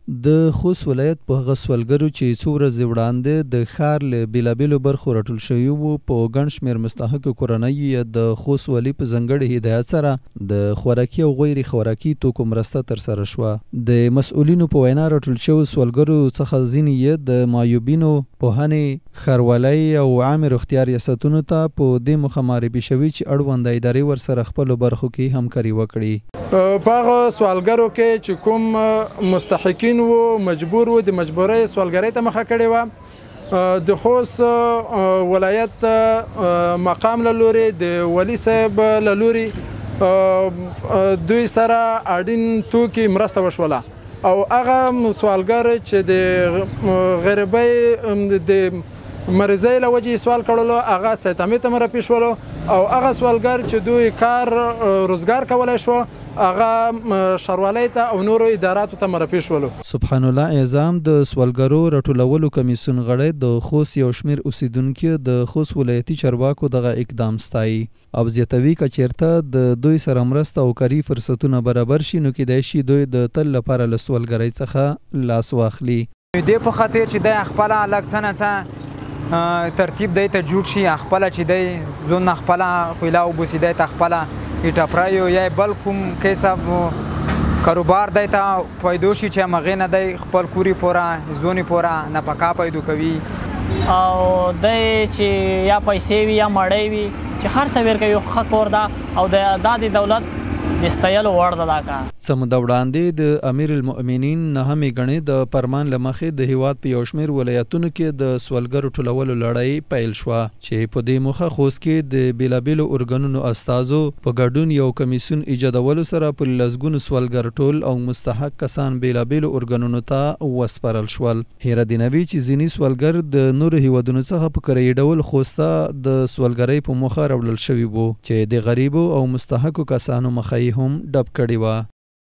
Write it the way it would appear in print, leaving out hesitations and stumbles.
د خوست ولایت په هغه سوالګرو چې څو ورځې وړاندې د ښار له بېلابېلو برخو راټول شوي وو په ګڼ شمېر مستحقو کورنیو یې د خوست والي په ځانګړي هدایت سره د خوراکي او غیر خوراکي توکو مرسته ترسره شوه. د مسؤلینو په وینا راټول شوو سوالګرو څخه ځینې یې د معیوبینو پوهنې، ښاروالۍ او عامې روغتیا ریاستونو ته په دې موخه معرفي شوي چې اړونده ادارې ورسره خپلو برخو کې همکاري وکړي. په هغه سوالګرو کې چې کوم مستحقین وو مجبور وو د مجبورۍ سوالګرۍ ته مخه کړې وه، د خوست ولایت مقام له لورې د والي صاحب له لورې دوی سره اړین توکي مرسته وشوله او هغه سوالګر چې د غریبۍ د مریضۍ له وجې سوال کړلو هغه سیتامې ته معرفي شولو او هغه سوالګر چې دوی کار روزګار کولی شو هغه ښاروالۍ ته او نورو اداراتو ته معرفي شولو. سبحان الله اعظم د سوالګرو راټولولو کمیسیون غړی د خوست یو شمېر اوسیدونکي د خوست ولایتي چارواکو دغه اقدام ستایي او زیاتوي که چېرته د دوی سره مرسته او کاري فرصتونه برابر شي نو کیدای شي دوی د تل لپاره له سوالګرۍ څخه لاس واخلي. دې په خاطر چې دی خپله لږ څه نه څه ترتیب دی ته جوړ شي، خپله چې دی زون نه خپله خویله وبوسي، دی ته خپله ټپرایو یا بل کوم کیسب کاروبار دی ته پیدا شي چې همغې نه دی خپل کوري پوره زونې پوره نفقه پیدا کوي او دی چې یا پیسې وي یا مړی وي چې هر څه ورکوي ښه کور ده او دا د دولت د ستایلو وړ ده دا کار. څه موده وړاندې د امیر المؤمنین نهمې ګڼې د فرمان له مخې د هیواد په یو شمېر ولایتونو کې د سوالګرو ټولولو لړۍ پیل شوه چې په دې موخه خوست کې د بېلابېلو ارګانونو استازو په ګډون یو کمیسیون ایجادولو سره په لسګونو سوالګر ټول او مستحق کسان بېلابېلو ارګانونو ته وسپارل شول. هیره دې نه وي چې ځینې سوالګر د نورو هیوادونو څخه په کرایي ډول خوست ته د سوالګرۍ په موخه راوړل شوي وو چې د غریبو او مستحقو کسانو مخه یې هم ډب کړې وه.